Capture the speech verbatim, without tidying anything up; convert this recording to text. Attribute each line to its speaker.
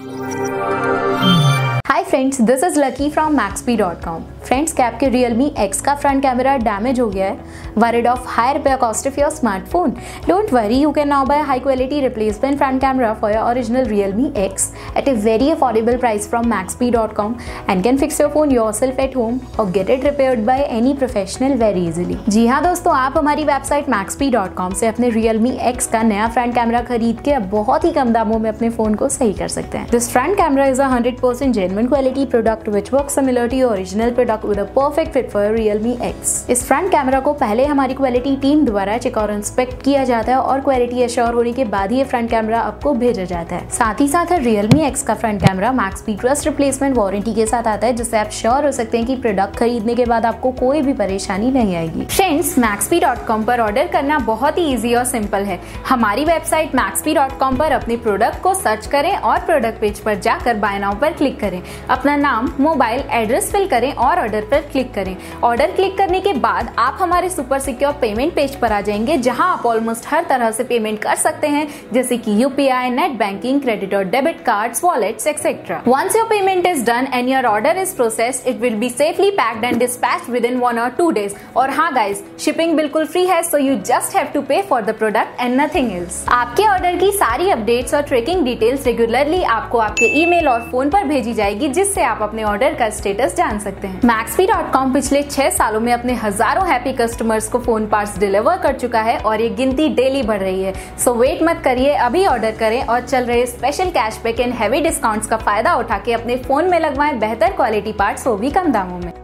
Speaker 1: Hi friends, this is Lucky from Maxpe dot com. Friends, क्या आपके Realme X का front camera damage हो गया है? Worried of high repair cost of your smartphone? Don't worry, you can now buy a high quality replacement front camera for your original Realme X at a very affordable price from maxpy dot com and can fix your phone yourself at home or get it repaired by any professional very easily। जी हाँ दोस्तों, आप हमारी website maxpy dot com से अपने Realme X का नया front camera खरीद के अब बहुत ही कम दामों में अपने फोन को सही कर सकते हैं। This front camera is a one hundred percent genuine quality product which works similar to your original product with a perfect fit for your Realme X। इस फ्रंट कैमरा को पहले हमारी क्वालिटी टीम द्वारा चेक और inspect किया जाता है और क्वालिटी एश्योर होने के बाद ही ये फ्रंट कैमरा आपको भेजा जाता है। साथ ही साथ Realme X का front camera Maxpe trust replacement warranty के साथ आता है, जिससे आप श्योर हो सकते हैं कि प्रोडक्ट खरीदने के बाद आपको कोई भी परेशानी नहीं आएगी। फ्रेंड्स, मैक्सपी डॉट कॉम पर ऑर्डर करना बहुत ही ईजी और सिंपल है। हमारी वेबसाइट मैक्सपी डॉट कॉम पर अपने प्रोडक्ट को सर्च करें और प्रोडक्ट पेज पर जाकर बाय नाउ पर क्लिक करें। अपना नाम, मोबाइल, एड्रेस फिल करें और ऑर्डर पर क्लिक करें। ऑर्डर क्लिक करने के बाद आप हमारे सुपर सिक्योर पेमेंट पेज पर आ जाएंगे, जहां आप ऑलमोस्ट हर तरह से पेमेंट कर सकते हैं, जैसे कि यूपीआई, नेट बैंकिंग, क्रेडिट और debit cards, wallets etcetera. Once your payment is done and your order is processed, it will be safely packed and dispatched within one or two days. और हाँ guys, shipping बिल्कुल free है, so you just have to pay for the product and nothing else. आपके order की सारी updates और tracking details regularly आपको आपके ईमेल और फोन पर भेजी जाएगी, जिससे आप अपने ऑर्डर का स्टेटस जान सकते हैं। मैक्सपी डॉट कॉम पिछले छह सालों में अपने हजारों हैप्पी कस्टमर्स को फोन पार्ट्स डिलीवर कर चुका है और ये गिनती डेली बढ़ रही है। सो वेट मत करिए, अभी ऑर्डर करें और चल रहे special cashback and heavy discounts का फायदा उठा के अपने फोन में लगवाएं बेहतर क्वालिटी पार्ट्स, वो भी कम दामों में।